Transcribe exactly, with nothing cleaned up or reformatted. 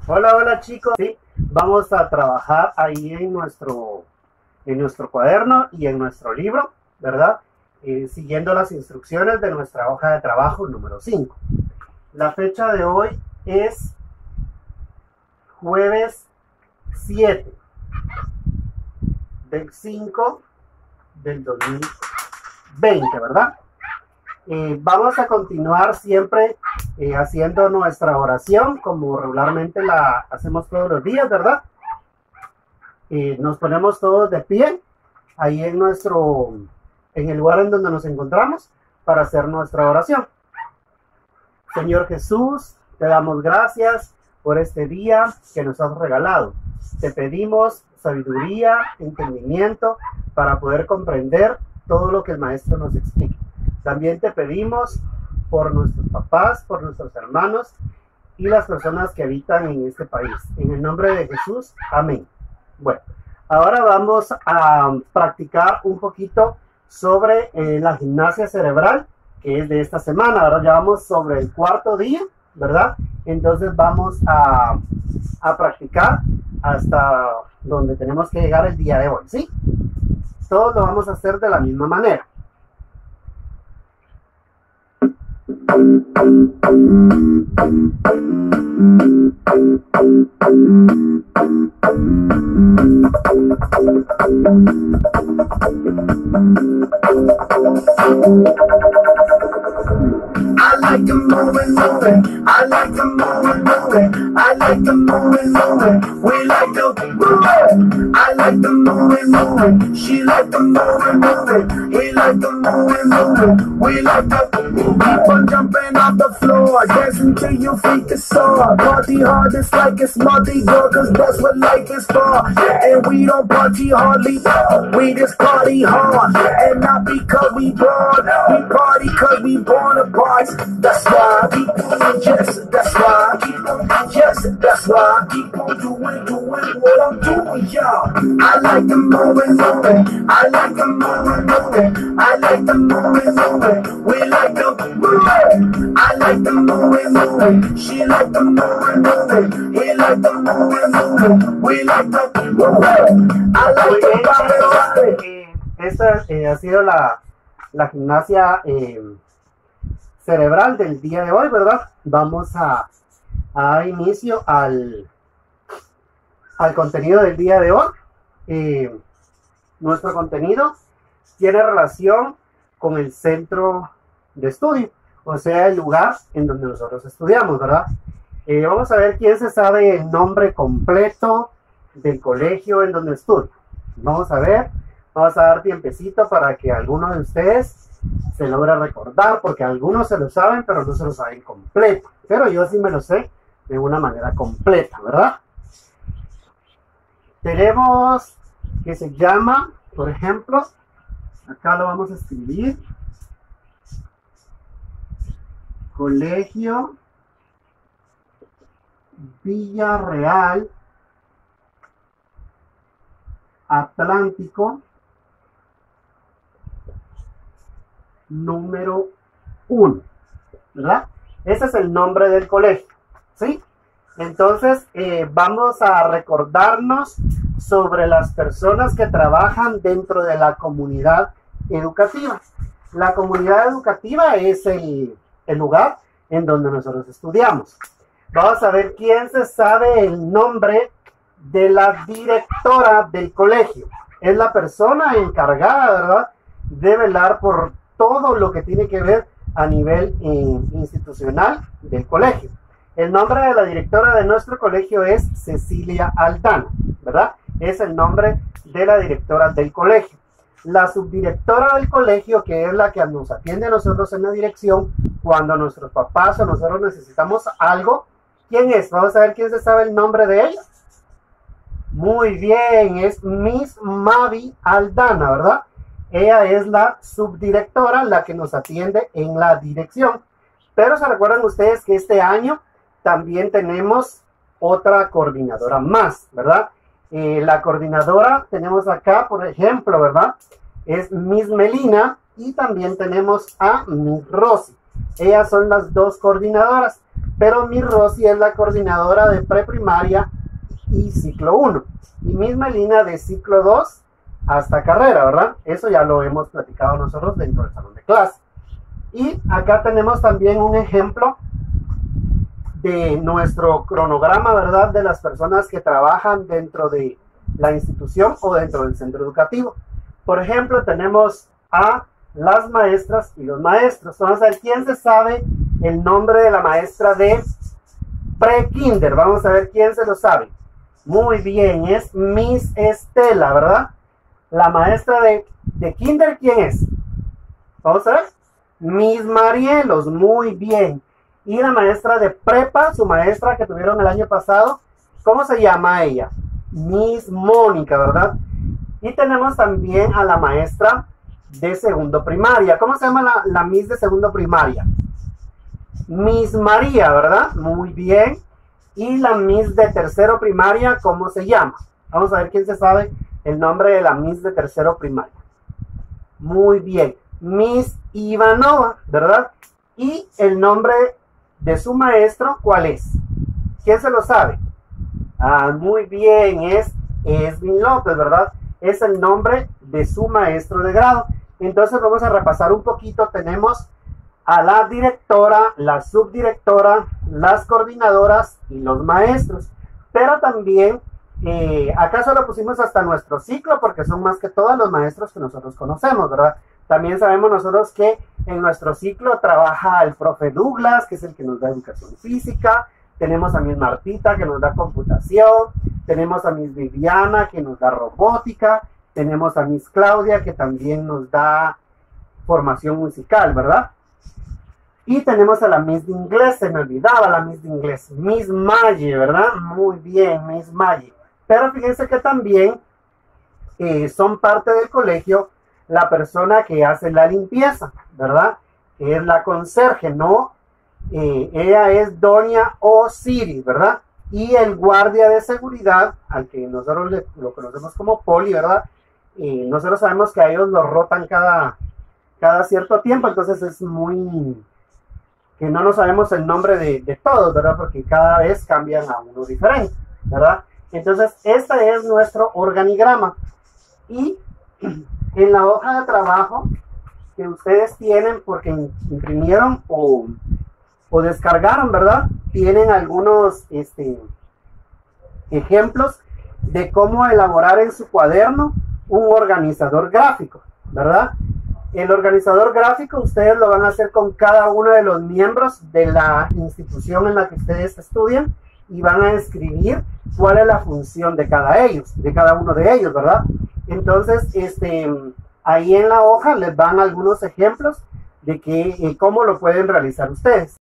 Hola, hola chicos. Sí, vamos a trabajar ahí en nuestro, en nuestro cuaderno y en nuestro libro, ¿verdad? Eh, siguiendo las instrucciones de nuestra hoja de trabajo número cinco. La fecha de hoy es jueves siete del cinco del dos mil veinte, ¿verdad? Eh, vamos a continuar siempre eh, haciendo nuestra oración como regularmente la hacemos todos los días, ¿verdad? Eh, nos ponemos todos de pie ahí en nuestro, en el lugar en donde nos encontramos para hacer nuestra oración. Señor Jesús, te damos gracias por este día que nos has regalado. Te pedimos sabiduría, entendimiento para poder comprender todo lo que el Maestro nos explica. También te pedimos por nuestros papás, por nuestros hermanos y las personas que habitan en este país. En el nombre de Jesús, amén. Bueno, ahora vamos a practicar un poquito sobre eh, la gimnasia cerebral, que es de esta semana. Ahora ya vamos sobre el cuarto día, ¿verdad? Entonces vamos a, a practicar hasta donde tenemos que llegar el día de hoy, ¿sí? Todos lo vamos a hacer de la misma manera. I like to move and move it. I like to move and move it. I like to move and move it. We like to move it. I like to move and move it. She like to move and move it. He like to move and move it. We like to keep on jumping off the floor, dancing till your feet get sore. Party hard, it's like it's Mardi Gras, cause that's what life is for. And we don't party hardly, we just party hard. And not because we born, we party cause we born apart. That's why I keep on, yes, that's why I keep on, yes, that's why I keep on doing, doing what I'm doing, y'all. I like to move and move it, I like to move and move it, I like to move and move it, we like to move it, I like to move and move it, she like to move and move it, he like to move and move it, we like to move it, I like to pop it, pop it. Eh, esta eh, ha sido la, la gimnasia eh, cerebral del día de hoy, ¿verdad? Vamos a, a dar inicio al, al contenido del día de hoy. Eh, nuestro contenido tiene relación con el centro de estudio, o sea, el lugar en donde nosotros estudiamos, ¿verdad? Eh, vamos a ver quién se sabe el nombre completo del colegio en donde estudia. Vamos a ver, vamos a dar tiempecito para que alguno de ustedes se logra recordar, porque algunos se lo saben, pero no se lo saben completo. Pero yo sí me lo sé de una manera completa, ¿verdad? Tenemos que se llama, por ejemplo, acá lo vamos a escribir, Colegio Villarreal Atlántico número uno, ¿verdad? Ese es el nombre del colegio, ¿sí? Entonces eh, vamos a recordarnos sobre las personas que trabajan dentro de la comunidad educativa. La comunidad educativa es el, el lugar en donde nosotros estudiamos. Vamos a ver quién se sabe el nombre de la directora del colegio. Es la persona encargada, ¿verdad?, de velar por todo lo que tiene que ver a nivel eh, institucional del colegio. El nombre de la directora de nuestro colegio es Cecilia Aldana, ¿verdad? Es el nombre de la directora del colegio. La subdirectora del colegio, que es la que nos atiende a nosotros en la dirección, cuando nuestros papás o nosotros necesitamos algo, ¿quién es? Vamos a ver quién se sabe el nombre de ella. Muy bien, es Miss Mavi Aldana, ¿verdad? Ella es la subdirectora, la que nos atiende en la dirección. Pero se recuerdan ustedes que este año también tenemos otra coordinadora más, ¿verdad? Eh, la coordinadora tenemos acá, por ejemplo, ¿verdad? Es Miss Melina y también tenemos a Miss Rosy. Ellas son las dos coordinadoras. pero mi Rosy es la coordinadora de preprimaria y ciclo uno. Y misma línea de ciclo dos hasta carrera, ¿verdad? Eso ya lo hemos platicado nosotros dentro del salón de clase. Y acá tenemos también un ejemplo de nuestro cronograma, ¿verdad? De las personas que trabajan dentro de la institución o dentro del centro educativo. Por ejemplo, tenemos a las maestras y los maestros. Vamos a ver quién se sabe el nombre de la maestra de pre-kinder. Vamos a ver quién se lo sabe. Muy bien, es Miss Estela, ¿verdad? La maestra de, de kinder, ¿quién es? Vamos a ver. Miss Marielos, muy bien. Y la maestra de prepa, su maestra que tuvieron el año pasado, ¿cómo se llama ella? Miss Mónica, ¿verdad? Y tenemos también a la maestra de segundo primaria. ¿Cómo se llama la, la Miss de segundo primaria? Miss María, ¿verdad? Muy bien. Y la Miss de tercero primaria, ¿cómo se llama? Vamos a ver quién se sabe el nombre de la Miss de tercero primaria. Muy bien. Miss Ivanova, ¿verdad? Y el nombre de su maestro, ¿cuál es? ¿Quién se lo sabe? Ah, muy bien, es Esvin López, ¿verdad? Es el nombre de su maestro de grado. Entonces vamos a repasar un poquito. Tenemos a la directora, la subdirectora, las coordinadoras y los maestros. Pero también, eh, acá solo pusimos hasta nuestro ciclo porque son más que todos los maestros que nosotros conocemos, ¿verdad? También sabemos nosotros que en nuestro ciclo trabaja el profe Douglas, que es el que nos da educación física. Tenemos a Miss Martita, que nos da computación. Tenemos a Miss Viviana, que nos da robótica. Tenemos a Miss Claudia, que también nos da formación musical, ¿verdad? Y tenemos a la Miss de inglés, se me olvidaba la Miss de inglés. Miss Maggie, ¿verdad? Muy bien, Miss Maggie. Pero fíjense que también eh, son parte del colegio la persona que hace la limpieza, ¿verdad? Que es la conserje, ¿no? Eh, ella es Doña Osiris, ¿verdad? Y el guardia de seguridad, al que nosotros le, lo conocemos como Poli, ¿verdad? Eh, nosotros sabemos que a ellos los rotan cada, cada cierto tiempo, entonces es muy... que no nos sabemos el nombre de, de todos, ¿verdad? Porque cada vez cambian a uno diferente, ¿verdad? Entonces, este es nuestro organigrama. Y en la hoja de trabajo que ustedes tienen, porque imprimieron o, o descargaron, ¿verdad? Tienen algunos este, ejemplos de cómo elaborar en su cuaderno un organizador gráfico, ¿verdad? El organizador gráfico ustedes lo van a hacer con cada uno de los miembros de la institución en la que ustedes estudian y van a escribir cuál es la función de cada ellos, de cada uno de ellos, ¿verdad? Entonces, este, ahí en la hoja les van algunos ejemplos de que, eh, cómo lo pueden realizar ustedes.